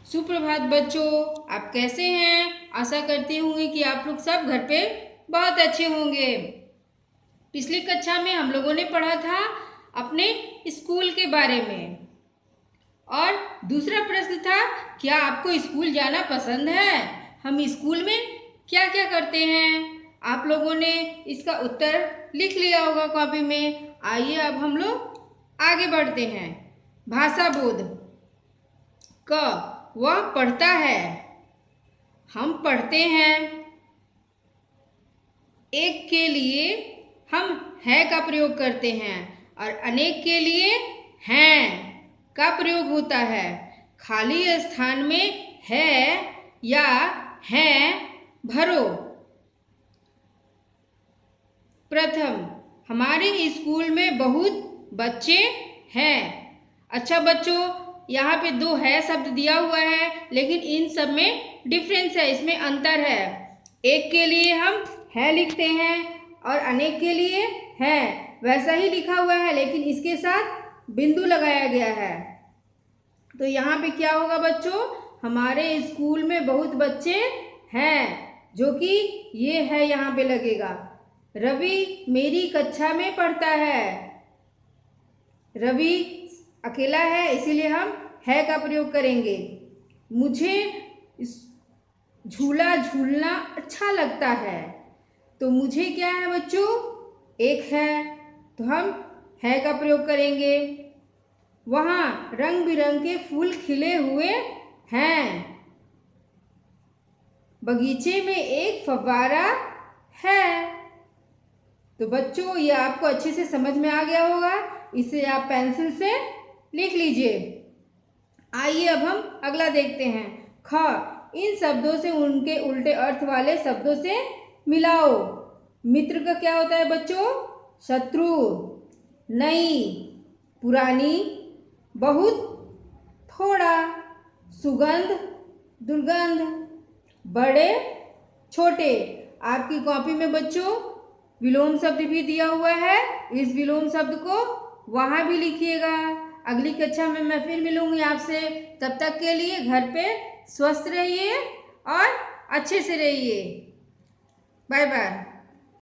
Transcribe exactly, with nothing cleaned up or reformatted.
सुप्रभात बच्चों, आप कैसे हैं? आशा करती हूँ कि आप लोग सब घर पे बहुत अच्छे होंगे। पिछली कक्षा में हम लोगों ने पढ़ा था अपने स्कूल के बारे में और दूसरा प्रश्न था, क्या आपको स्कूल जाना पसंद है? हम स्कूल में क्या क्या करते हैं? आप लोगों ने इसका उत्तर लिख लिया होगा कॉपी में। आइए अब हम लोग आगे बढ़ते हैं। भाषा बोध। क, वह पढ़ता है। हम पढ़ते हैं। एक के लिए हम है का प्रयोग करते हैं और अनेक के लिए हैं का प्रयोग होता है। खाली स्थान में है या हैं भरो। प्रथम, हमारे स्कूल में बहुत बच्चे हैं। अच्छा बच्चों, यहाँ पे दो है शब्द दिया हुआ है, लेकिन इन सब में डिफरेंस है, इसमें अंतर है। एक के लिए हम है लिखते हैं और अनेक के लिए है वैसा ही लिखा हुआ है, लेकिन इसके साथ बिंदु लगाया गया है। तो यहाँ पे क्या होगा बच्चों, हमारे स्कूल में बहुत बच्चे हैं, जो कि ये है यहाँ पे लगेगा। रवि मेरी कक्षा में पढ़ता है। रवि अकेला है, इसीलिए हम है का प्रयोग करेंगे। मुझे झूला झूलना अच्छा लगता है। तो मुझे क्या है बच्चों, एक है, तो हम है का प्रयोग करेंगे। वहाँ रंग बिरंग के फूल खिले हुए हैं। बगीचे में एक फव्वारा है। तो बच्चों, ये आपको अच्छे से समझ में आ गया होगा, इसे आप पेंसिल से लिख लीजिए। आइए अब हम अगला देखते हैं। ख, इन शब्दों से उनके उल्टे अर्थ वाले शब्दों से मिलाओ। मित्र का क्या होता है बच्चों, शत्रु। नई, पुरानी, बहुत, थोड़ा, सुगंध, दुर्गंध, बड़े, छोटे। आपकी कॉपी में बच्चों विलोम शब्द भी दिया हुआ है, इस विलोम शब्द को वहाँ भी लिखिएगा। अगली कक्षा में मैं फिर मिलूंगी आपसे। तब तक के लिए घर पे स्वस्थ रहिए और अच्छे से रहिए। Bye bye.